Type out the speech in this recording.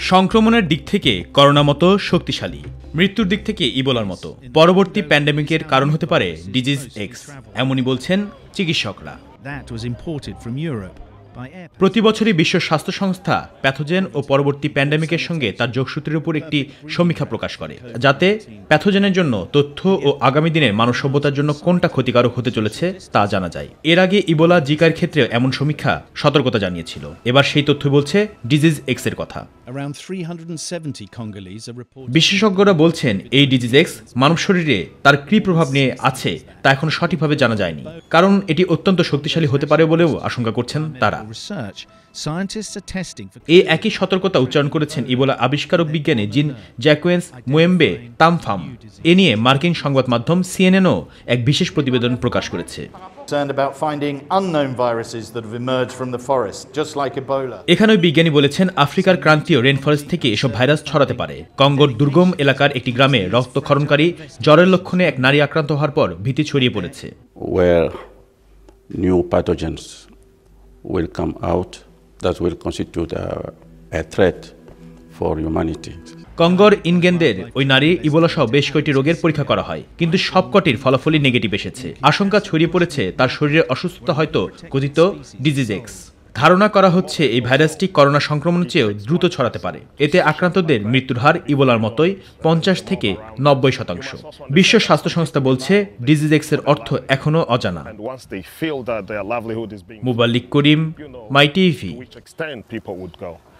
সংক্রমণের দিক থেকে করোনা মতো শক্তিশালী, মৃত্যুর দিক থেকে ইবোলার মতো পরবর্তী প্যান্ডেমিকের কারণ হতে পারে ডিজিজ এক্স, এমনই বলছেন চিকিৎসকরা। প্রতি বছরই বিশ্ব স্বাস্থ্য সংস্থা প্যাথোজেন ও পরবর্তী প্যান্ডেমিকের সঙ্গে তার যোগসূত্রের উপর একটি সমীক্ষা প্রকাশ করে, যাতে প্যাথোজেনের জন্য তথ্য ও আগামী দিনের মানব সভ্যতার জন্য কোনটা ক্ষতিকারক হতে চলেছে তা জানা যায়। এর আগে ইবোলা, জিকার ক্ষেত্রে এমন সমীক্ষা সতর্কতা জানিয়েছিল। এবার সেই তথ্য বলছে ডিজিজ এক্স এর কথা। বিশেষজ্ঞরা বলছেন এই ডিজিজ এক্স মানব শরীরে তার কী প্রভাব নিয়ে আছে তা এখন সঠিকভাবে জানা যায়নি, কারণ এটি অত্যন্ত শক্তিশালী হতে পারে বলেও আশঙ্কা করছেন তারা। এই একই সতর্কতা উচ্চারণ করেছেন ইবোলা আবিষ্কারক বিজ্ঞানী জিন জ্যাকুয়েন্স মুয়েম্বে তামফাম। এ নিয়ে মার্কিন সংবাদ মাধ্যম সিএনএনও এক বিশেষ প্রতিবেদন প্রকাশ করেছে। এখানে বিজ্ঞানী বলেছেন আফ্রিকার ক্রান্তীয় রেন ফরেস্ট থেকে এসব ভাইরাস ছড়াতে পারে। কঙ্গোর দুর্গম এলাকার একটি গ্রামে রক্তক্ষরণকারী জ্বরের লক্ষণে এক নারী আক্রান্ত হওয়ার পর ভীতি ছড়িয়ে পড়েছে। Will come out that will constitute a threat for humanity. কঙ্গোর ইনগেনদের ওই নারী ইবোলা সহ বেশ কয়েকটি রোগের পরীক্ষা করা হয়, কিন্তু সবকটির ফলাফলই নেগেটিভ এসেছে। আশঙ্কা ছড়িয়ে পড়েছে তার শরীরের অসুস্থতা হয়তো কথিত ডিজিজ এক্স। ধারণা করা হচ্ছে এই ভাইরাসটি করোনা সংক্রমণের চেয়েও দ্রুত ছড়াতে পারে। এতে আক্রান্তদের মৃত্যুর হার ইবোলার মতোই 50 থেকে 90%। বিশ্ব স্বাস্থ্য সংস্থা বলছে ডিজিজ এক্স এর অর্থ এখনো অজানা। মুবাল্লিক করিম, মাইটিভি।